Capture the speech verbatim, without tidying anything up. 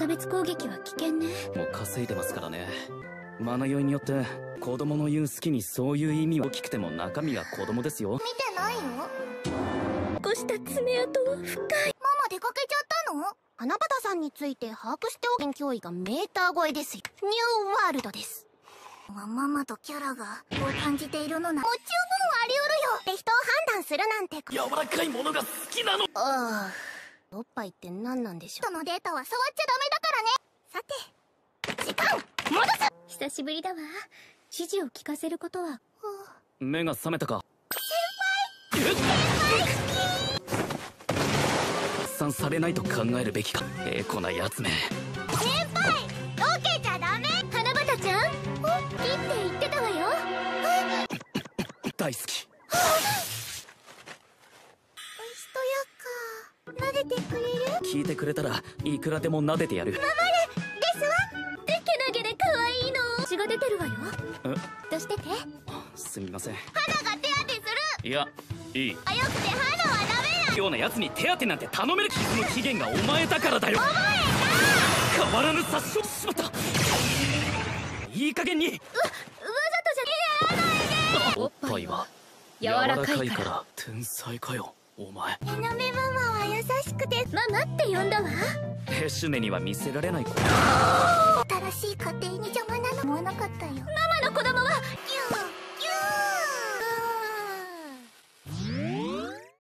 別攻撃は危険ね。 もう稼いでますからね。マナ酔いによって子供の言う好きにそういう意味を大きくても中身は子供ですよ。 見てないよ。 残した爪痕は深い。 ママ出かけちゃったの？花畑さんについて把握しておく脅威がメーター超えですよ。ニューワールドです。ママとキャラがこう感じているのならもう十分あり得るよ。で人を判断するなんて。 柔らかいものが好きなの。 ああ、おっぱいって何なんでしょう。そのデータは触っちゃダメだからね。さて、時間戻す。 久しぶりだわ。指示を聞かせることは。 目が覚めたか。 先輩。 発散されないと考えるべきか。ええこなやつめ。 先輩、ロケちゃダメ。 花畑ちゃん、いいって言ってたわよ。 大好き。 おしとやか。撫でてくれる？ 聞いてくれたらいくらでも撫でてやる。 ママルですわ。 でけなげで可愛いの。血が出てるわよ。 え、 どうしてて？ すみません。 花が手当てする。 いや、いい。 あ、よくて花はダメな。 ようなやつに手当てなんて頼める。傷の起源がお前だからだよ。変わらぬ殺傷しまった。いい加減に。 わ、わざとじゃ。やらないで。 おっぱいは柔らかいから。 天才かよお前。 エナメママは優しくて。 ママって呼んだわ。 ヘシュネには見せられない子。 新しい家庭に邪魔なの思わなかったよ。 ママの子供はギュー